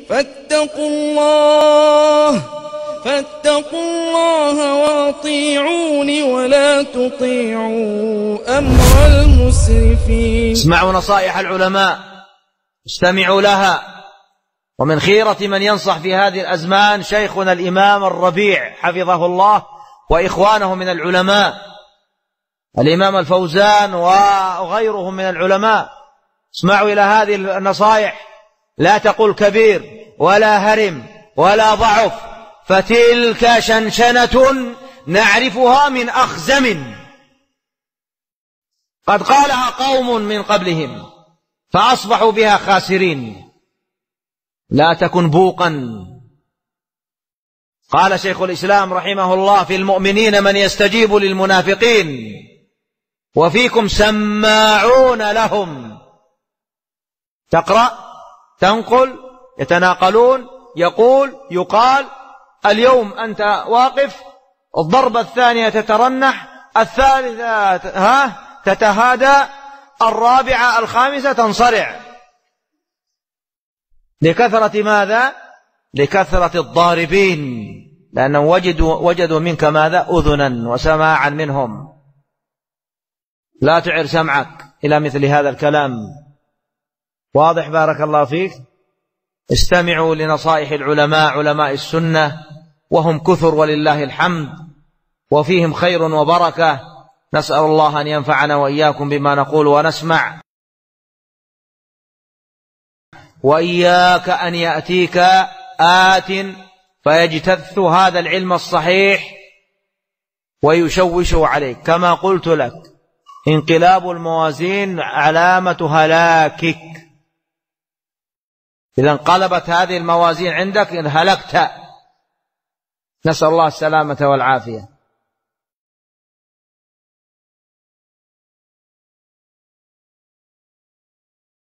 فاتقوا الله وأطيعوني ولا تطيعوا أمر المسرفين. اسمعوا نصائح العلماء، استمعوا لها. ومن خيرة من ينصح في هذه الأزمان شيخنا الإمام الربيع حفظه الله وإخوانه من العلماء، الإمام الفوزان وغيرهم من العلماء. اسمعوا إلى هذه النصائح: لا تقل كبير ولا هرم ولا ضعف، فتلك شنشنة نعرفها من أخزم قد قالها قوم من قبلهم فأصبحوا بها خاسرين. لا تكن بوقا. قال شيخ الإسلام رحمه الله: في المؤمنين من يستجيب للمنافقين وفيكم سماعون لهم. تقرأ، تنقل، يتناقلون، يقال اليوم أنت واقف، الضربة الثانية تترنح، الثالثة تتهادى، الرابعة الخامسة تنصرع. لكثرة ماذا؟ لكثرة الضاربين، لأنهم وجدوا منك ماذا؟ أذنا وسماعا منهم. لا تعر سمعك إلى مثل هذا الكلام. واضح؟ بارك الله فيك. استمعوا لنصائح العلماء، علماء السنة، وهم كثر ولله الحمد، وفيهم خير وبركة. نسأل الله أن ينفعنا وإياكم بما نقول ونسمع. وإياك أن يأتيك آت فيجتث هذا العلم الصحيح ويشوشه عليك. كما قلت لك، انقلاب الموازين علامة هلاكك. إذا انقلبت هذه الموازين عندك هلكت. نسأل الله السلامة والعافية.